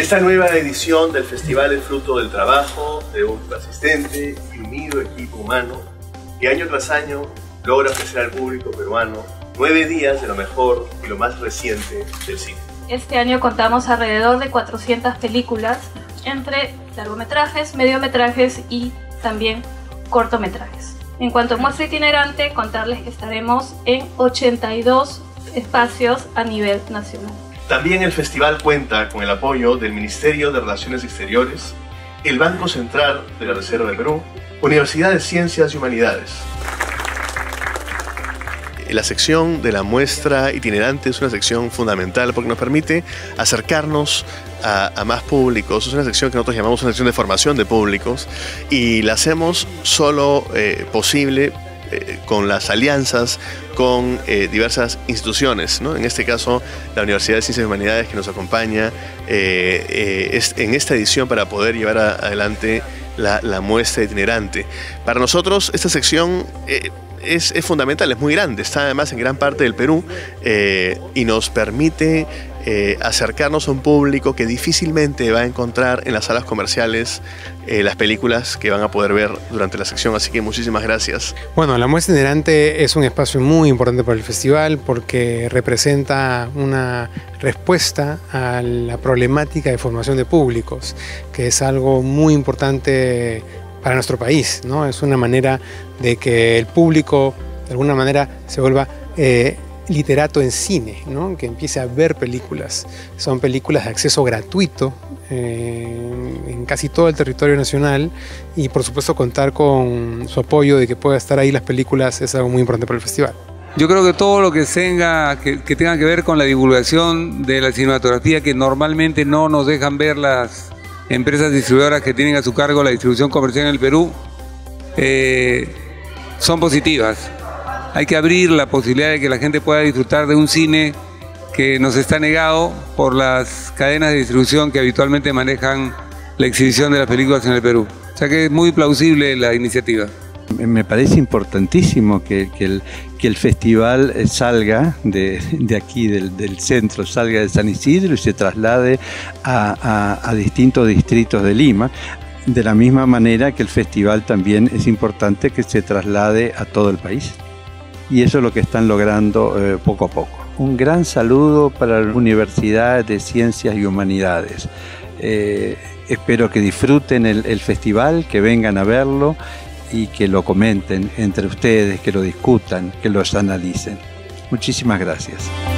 Esta nueva edición del festival es fruto del trabajo de un persistente y unido equipo humano que año tras año logra ofrecer al público peruano 9 días de lo mejor y lo más reciente del cine. Este año contamos alrededor de 400 películas, entre largometrajes, mediometrajes y también cortometrajes. En cuanto a muestra itinerante, contarles que estaremos en 82 espacios a nivel nacional. También el festival cuenta con el apoyo del Ministerio de Relaciones Exteriores, el Banco Central de la Reserva del Perú, Universidad de Ciencias y Humanidades. La sección de la muestra itinerante es una sección fundamental porque nos permite acercarnos a más públicos. Es una sección que nosotros llamamos una sección de formación de públicos y la hacemos solo posible con las alianzas con diversas instituciones, ¿no? En este caso, la Universidad de Ciencias y Humanidades, que nos acompaña en esta edición para poder llevar adelante la muestra itinerante. Para nosotros, esta sección es fundamental, es muy grande, está además en gran parte del Perú y nos permite acercarnos a un público que difícilmente va a encontrar en las salas comerciales las películas que van a poder ver durante la sección, así que muchísimas gracias. Bueno, la muestra itinerante es un espacio muy importante para el festival porque representa una respuesta a la problemática de formación de públicos, que es algo muy importante para nuestro país, ¿no? Es una manera de que el público de alguna manera se vuelva literato en cine, ¿no? Que empiece a ver películas. Son películas de acceso gratuito en casi todo el territorio nacional y por supuesto contar con su apoyo de que pueda estar ahí las películas es algo muy importante para el festival. Yo creo que todo lo que tenga que ver con la divulgación de la cinematografía que normalmente no nos dejan ver las empresas distribuidoras que tienen a su cargo la distribución comercial en el Perú, son positivas. Hay que abrir la posibilidad de que la gente pueda disfrutar de un cine que nos está negado por las cadenas de distribución que habitualmente manejan la exhibición de las películas en el Perú. O sea que es muy plausible la iniciativa. Me parece importantísimo que el festival salga de aquí, del centro, salga de San Isidro y se traslade a distintos distritos de Lima. De la misma manera que el festival también es importante que se traslade a todo el país. Y eso es lo que están logrando poco a poco. Un gran saludo para la Universidad de Ciencias y Humanidades. Espero que disfruten el festival, que vengan a verlo y que lo comenten entre ustedes, que lo discutan, que los analicen. Muchísimas gracias.